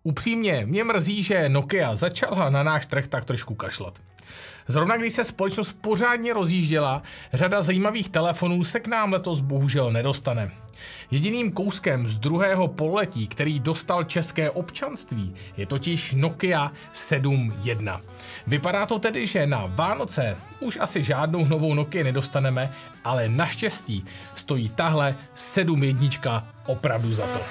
Upřímně, mě mrzí, že Nokia začala na náš trh tak trošku kašlat. Zrovna když se společnost pořádně rozjížděla, řada zajímavých telefonů se k nám letos bohužel nedostane. Jediným kouskem z druhého pololetí, který dostal české občanství, je totiž Nokia 7.1. Vypadá to tedy, že na Vánoce už asi žádnou novou Nokia nedostaneme, ale naštěstí stojí tahle 7.1 opravdu za to.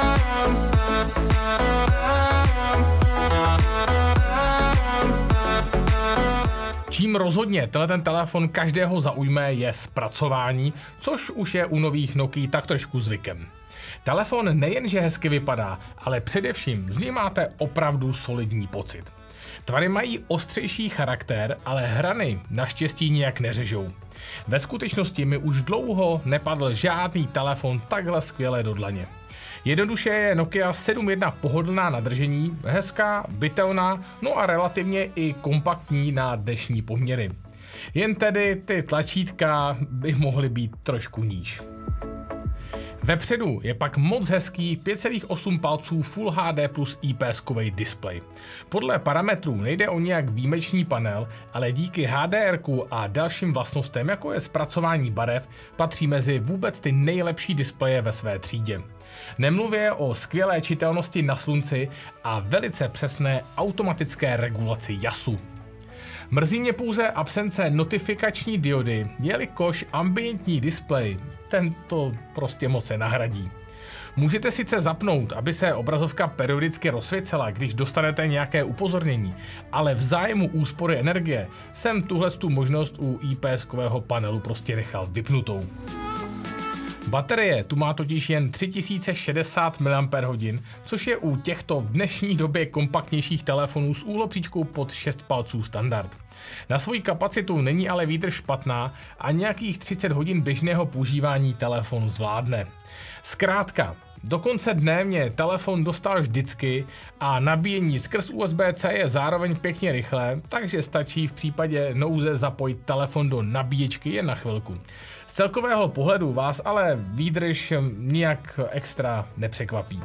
Čím rozhodně ten telefon každého zaujme je zpracování, což už je u nových Nokia tak trošku zvykem. Telefon nejenže hezky vypadá, ale především z něj máte opravdu solidní pocit. Tvary mají ostřejší charakter, ale hrany naštěstí nijak neřežou. Ve skutečnosti mi už dlouho nepadl žádný telefon takhle skvěle do dlaně. Jednoduše je Nokia 7.1 pohodlná na držení, hezká, bytelná, no a relativně i kompaktní na dnešní poměry. Jen tedy ty tlačítka by mohly být trošku níž. Vepředu je pak moc hezký 5,8 palců Full HD plus IPS-kový displej. Podle parametrů nejde o nějak výjimečný panel, ale díky HDR-ku a dalším vlastnostem, jako je zpracování barev, patří mezi vůbec ty nejlepší displeje ve své třídě. Nemluvě o skvělé čitelnosti na slunci a velice přesné automatické regulaci jasu. Mrzí mě pouze absence notifikační diody, jelikož ambientní displej tento prostě moc se nahradí. Můžete sice zapnout, aby se obrazovka periodicky rozsvícela, když dostanete nějaké upozornění, ale v zájmu úspory energie jsem tuhletu možnost u IPS-kového panelu prostě nechal vypnutou. Baterie tu má totiž jen 3060 mAh, což je u těchto v dnešní době kompaktnějších telefonů s úhlopříčkou pod 6 palců standard. Na svoji kapacitu není ale výdrž špatná a nějakých 30 hodin běžného používání telefon zvládne. Zkrátka, do konce dne mě telefon dostal vždycky a nabíjení skrz USB-C je zároveň pěkně rychlé, takže stačí v případě nouze zapojit telefon do nabíječky jen na chvilku. Z celkového pohledu vás ale výdrž nijak extra nepřekvapí.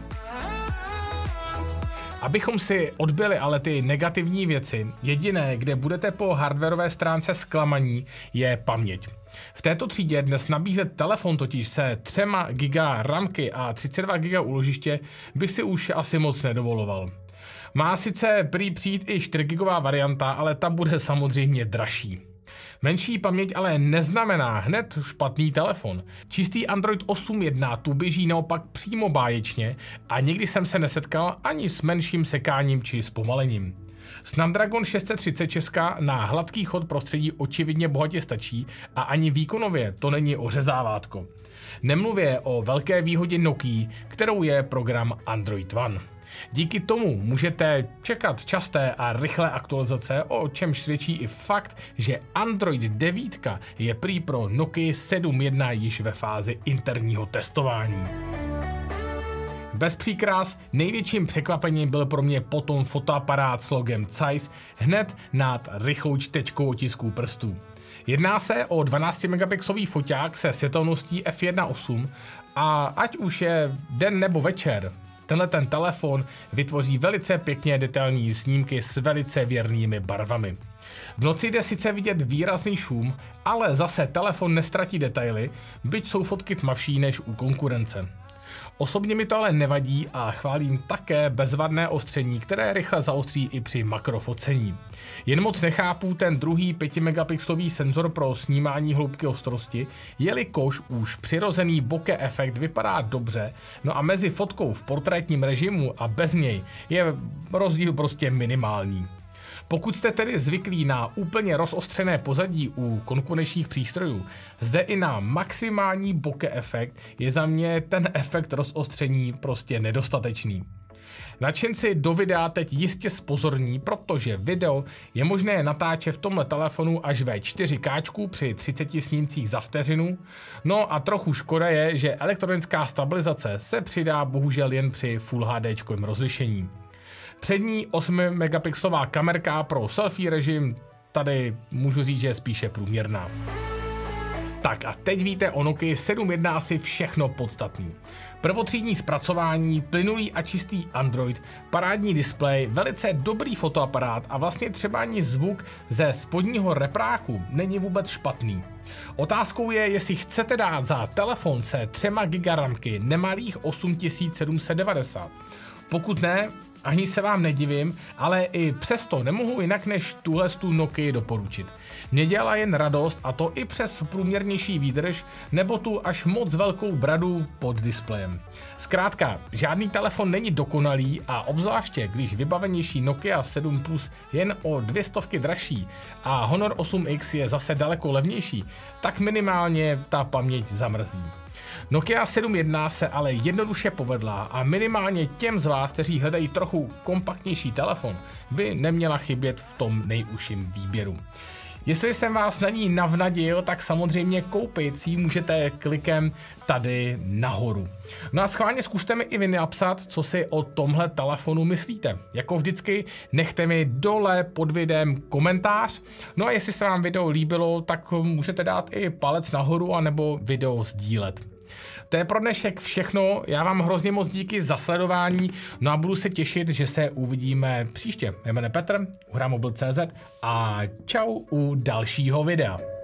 Abychom si odbyli ale ty negativní věci, jediné, kde budete po hardwarové stránce zklamaní, je paměť. V této třídě dnes nabízet telefon totiž se 3 GB ramky a 32 GB úložiště bych si už asi moc nedovoloval. Má sice prý přijít i 4 GB varianta, ale ta bude samozřejmě dražší. Menší paměť ale neznamená hned špatný telefon. Čistý Android 8.1 tu běží naopak přímo báječně a nikdy jsem se nesetkal ani s menším sekáním či zpomalením. Snapdragon 636 na hladký chod prostředí očividně bohatě stačí a ani výkonově to není ořezávátko. Nemluvě o velké výhodě Nokia, kterou je program Android One. Díky tomu můžete čekat časté a rychlé aktualizace, o čemž svědčí i fakt, že Android 9 je prý pro Nokia 7.1 již ve fázi interního testování. Bez příkrás, největším překvapením byl pro mě potom fotoaparát s logem Zeiss hned nad rychlou čtečkou otisků prstů. Jedná se o 12 megapixelový foťák se světelností f1.8 a ať už je den nebo večer, tenhle telefon vytvoří velice pěkně detailní snímky s velice věrnými barvami. V noci jde sice vidět výrazný šum, ale zase telefon nestratí detaily, byť jsou fotky tmavší než u konkurence. Osobně mi to ale nevadí a chválím také bezvadné ostření, které rychle zaostří i při makrofocení. Jen moc nechápu ten druhý 5 megapixelový senzor pro snímání hloubky ostrosti, jelikož už přirozený bokeh efekt vypadá dobře, no a mezi fotkou v portrétním režimu a bez něj je rozdíl prostě minimální. Pokud jste tedy zvyklí na úplně rozostřené pozadí u konkurenčních přístrojů, zde i na maximální bokeh efekt je za mě ten efekt rozostření prostě nedostatečný. Nadšenci do videa teď jistě zpozorní, protože video je možné natáčet v tomhle telefonu až ve 4K při 30 snímcích za vteřinu, no a trochu škoda je, že elektronická stabilizace se přidá bohužel jen při Full HD rozlišení. Přední 8 megapixelová kamerka pro selfie režim tady můžu říct, že je spíše průměrná. Tak a teď víte o Nokii 7.1 asi všechno podstatný. Prvotřídní zpracování, plynulý a čistý Android, parádní displej, velice dobrý fotoaparát a vlastně třeba ani zvuk ze spodního repráku není vůbec špatný. Otázkou je, jestli chcete dát za telefon se 3 GB ramky nemalých 8790. Pokud ne, ani se vám nedivím, ale i přesto nemohu jinak než tuhle Nokii doporučit. Mě dělá jen radost, a to i přes průměrnější výdrž nebo tu až moc velkou bradu pod displejem. Zkrátka, žádný telefon není dokonalý a obzvláště, když vybavenější Nokia 7 Plus jen o 200 dražší a Honor 8X je zase daleko levnější, tak minimálně ta paměť zamrzí. Nokia 7.1 se ale jednoduše povedla a minimálně těm z vás, kteří hledají trochu kompaktnější telefon, by neměla chybět v tom nejužším výběru. Jestli jsem vás na ní navnadil, tak samozřejmě koupit si ji můžete klikem tady nahoru. No a schválně zkuste mi i vy napsat, co si o tomhle telefonu myslíte. Jako vždycky nechte mi dole pod videem komentář. No a jestli se vám video líbilo, tak můžete dát i palec nahoru anebo video sdílet. To je pro dnešek všechno, já vám hrozně moc díky za sledování, no a budu se těšit, že se uvidíme příště. Jmenuji Petr, hramobil.cz a čau u dalšího videa.